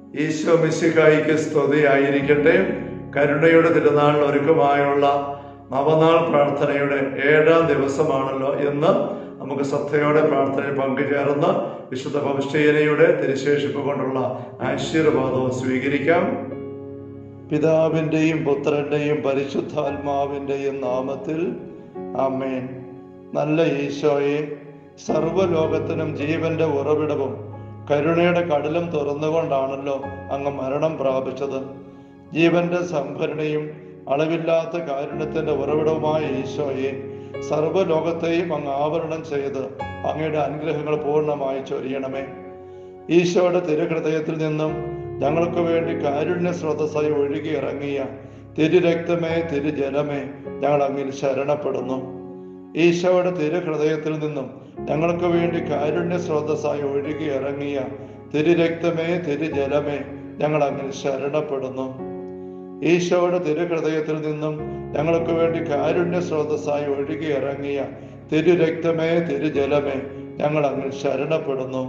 ഈശോ മിശിഹായിക്ക് സ്തുതിയായിരിക്കട്ടെ. കരുണയുടെ തിരുനാളിന് ഒരുക്കമായുള്ള നവനാൾ പ്രാർത്ഥനയുടെ 7ാം ദിവസമാണല്ലോ ഇന്ന്. നമുക്ക് ശ്രദ്ധയോടെ പ്രാർത്ഥനയിൽ പങ്കുചേർന്ന് വിശുദ്ധ പൗസ്റ്റീനയുടെ തിരുശേഷിപ്പ് കൊണ്ടുള്ള ആശീർവാദവും സ്വീകരിക്കാം. പിതാവിൻ്റെയും പുത്രൻ്റെയും പരിശുദ്ധാത്മാവിൻ്റെയും നാമത്തിൽ ആമേൻ. നല്ല ഈശോയെ, സർവ്വലോകത്തിനും ജീവന്റെ ഉറവിടവും കരുണയുടെ കടലും തുറന്നുകൊണ്ടാണല്ലോ അങ്ങ് മരണം പ്രാപിച്ചത്. ജീവന്റെ സംഭരണിയും അളവില്ലാത്ത കാരുണ്യത്തിന്റെ ഉറവിടവുമായ ഈശോയെ, സർവ്വലോകത്തെയും അങ്ങ് ആവരണം ചെയ്ത് അങ്ങയുടെ അനുഗ്രഹങ്ങൾ പൂർണ്ണമായി ചൊരിയണമേ. ഈശോയുടെ തിരുഹൃദയത്തിൽ നിന്നും ഞങ്ങൾക്ക് വേണ്ടി കാരുണ്യ സ്രോതസ്സായി ഒഴുകി ഇറങ്ങിയ തിരുരക്തമേ, തിരുജലമേ, ഞങ്ങൾ അങ്ങിൽ ശരണപ്പെടുന്നു. ഈശോയുടെ തിരുഹൃദയത്തിൽ നിന്നും ഞങ്ങൾക്ക് വേണ്ടി കാരുണ്യ സ്രോതസ്സായി ഒഴുകി ഇറങ്ങിയ തിരുരക്തമേ, തിരുജലമേ, ഞങ്ങൾ അങ്ങിൽ ശരണപ്പെടുന്നു. ഈശോയുടെ തിരുഹൃദയത്തിൽ നിന്നും ഞങ്ങൾക്ക് വേണ്ടി കാരുണ്യ സ്രോതസ്സായി ഒഴുകി ഇറങ്ങിയ തിരുരക്തമേ, തിരുജലമേ, ഞങ്ങൾ അങ്ങിൽ ശരണപ്പെടുന്നു.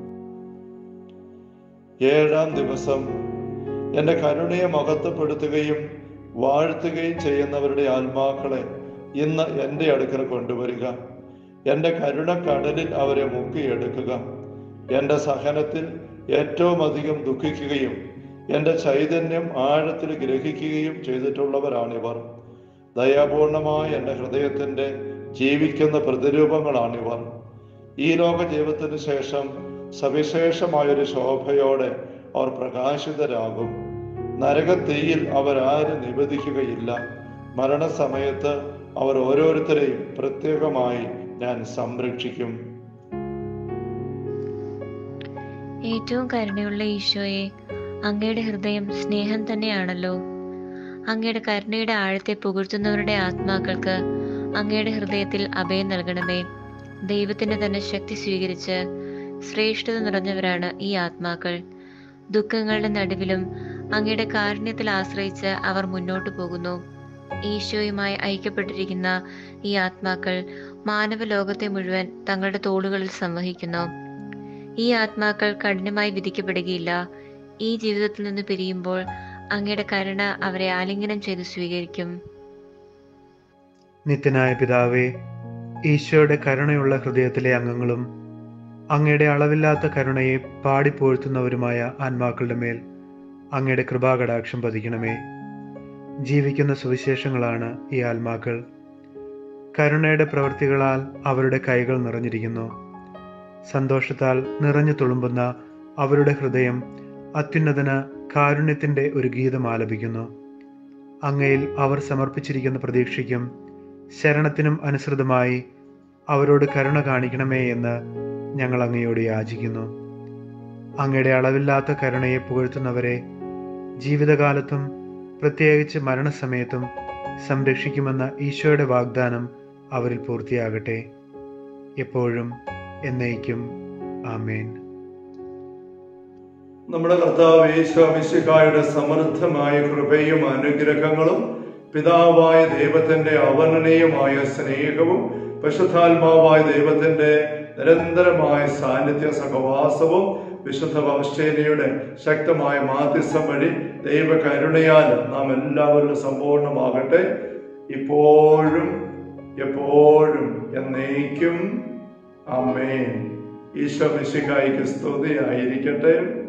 7ാം ദിവസം എൻ്റെ കരുണയെ മഹത്വപ്പെടുത്തുകയും വാഴ്ത്തുകയും ചെയ്യുന്നവരുടെ ആത്മാക്കളെ ഇന്ന് എൻ്റെ അടുക്കൽ കൊണ്ടുവരിക. എൻ്റെ കരുണക്കടലിൽ അവരെ മുക്കിയെടുക്കുക. എൻ്റെ സഹനത്തിൽ ഏറ്റവും അധികം ദുഃഖിക്കുകയും എൻ്റെ ചൈതന്യം ആഴത്തിൽ ഗ്രഹിക്കുകയും ചെയ്തിട്ടുള്ളവരാണിവർ. ദയാപൂർണമായ എൻ്റെ ഹൃദയത്തിൻ്റെ ജീവിക്കുന്ന പ്രതിരൂപങ്ങളാണിവർ. ഈ ലോക ജീവിതത്തിന് ശേഷം സവിശേഷമായൊരു ശോഭയോടെ അവർ പ്രകാശിതരാകും. നരകത്തീയിൽ അവരാരും നിബന്ധിക്കുകയില്ല. മരണസമയത്ത് അവർ ഓരോരുത്തരെയും പ്രത്യേകമായി ഞാൻ സംരക്ഷിക്കും. ഏറ്റവും കരുണയുള്ള ഈശോയെ, അങ്ങയുടെ ഹൃദയം സ്നേഹം തന്നെയാണല്ലോ. അങ്ങയുടെ കരുണയുടെ ആഴത്തെ പുകഴ്ത്തുന്നവരുടെ ആത്മാക്കൾക്ക് അങ്ങയുടെ ഹൃദയത്തിൽ അഭയം നൽകണമേ. ദൈവത്തിന്റെ തന്നെ ശക്തി സ്വീകരിച്ച് ശ്രേഷ്ഠത നിറഞ്ഞവരാണ് ഈ ആത്മാക്കൾ. ദുഃഖങ്ങളുടെ നടുവിലും അങ്ങയുടെ കാരുണ്യത്തിൽ ആശ്രയിച്ച് അവർ മുന്നോട്ടു പോകുന്നു. ഈശോയുമായി ഐക്യപ്പെട്ടിരിക്കുന്ന ഈ ആത്മാക്കൾ മാനവലോകത്തെ മുഴുവൻ തങ്ങളുടെ തോളുകളിൽ സംവഹിക്കുന്നു. ഈ ആത്മാക്കൾ കഠിനമായി വിധിക്കപ്പെടുകയില്ല. ഈ ജീവിതത്തിൽ നിന്ന് പിരിയുമ്പോൾ അങ്ങയുടെ കരുണ അവരെ ആലിംഗനം ചെയ്ത് സ്വീകരിക്കും. നിത്യനായ പിതാവേ, ഈശോയുടെ കരുണയുള്ള ഹൃദയത്തിലെ അംഗങ്ങളും അങ്ങയുടെ അളവില്ലാത്ത കരുണയെ പാടിപ്പോഴ്ത്തുന്നവരുമായ ആത്മാക്കളുടെ മേൽ അങ്ങയുടെ കൃപാകടാക്ഷം പതിക്കണമേ. ജീവിക്കുന്ന സുവിശേഷങ്ങളാണ് ഈ ആത്മാക്കൾ. കരുണയുടെ പ്രവൃത്തികളാൽ അവരുടെ കൈകൾ നിറഞ്ഞിരിക്കുന്നു. സന്തോഷത്താൽ നിറഞ്ഞു തുളുമ്പുന്ന അവരുടെ ഹൃദയം അത്യുന്നതന് കാരുണ്യത്തിൻ്റെ ഒരു ഗീതം ആലപിക്കുന്നു. അങ്ങയിൽ അവർ സമർപ്പിച്ചിരിക്കുന്ന പ്രതീക്ഷയ്ക്കും ശരണത്തിനും അനുസൃതമായി അവരോട് കരുണ കാണിക്കണമേ എന്ന് ഞങ്ങൾ അങ്ങയോട് യാചിക്കുന്നു. അങ്ങയുടെ അളവില്ലാത്ത കരുണയെ പുകഴ്ത്തുന്നവരെ ജീവിതകാലത്തും പ്രത്യേകിച്ച് മരണസമയത്തും സംരക്ഷിക്കുമെന്ന ഈശോയുടെ വാഗ്ദാനം അവരിൽ പൂർത്തിയാകട്ടെ. എപ്പോഴും എന്നേക്കും ആമേൻ. നമ്മുടെ കർത്താവ് ഈശോ മിശിഹായുടെ സമൃദ്ധമായ കൃപയും അനുഗ്രഹങ്ങളും പിതാവായ ദൈവത്തിന്റെ അവർണ്ണനീയമായ സ്നേഹവും പരിശുദ്ധാത്മാവായ ദൈവത്തിന്റെ നിരന്തരമായ സാന്നിധ്യ സഹവാസവും വിശുദ്ധ പൗസ്റ്റീനയുടെ ശക്തമായ മാധ്യസ്ഥം വഴി ദൈവകരുണയാൽ നാം എല്ലാവരിലും സമ്പൂർണ്ണമാകട്ടെ, ഇപ്പോഴും എപ്പോഴും എന്നേക്കും ആമേൻ. ഈശോ മിശിഹായിക്ക് സ്തുതിയായിരിക്കട്ടെ.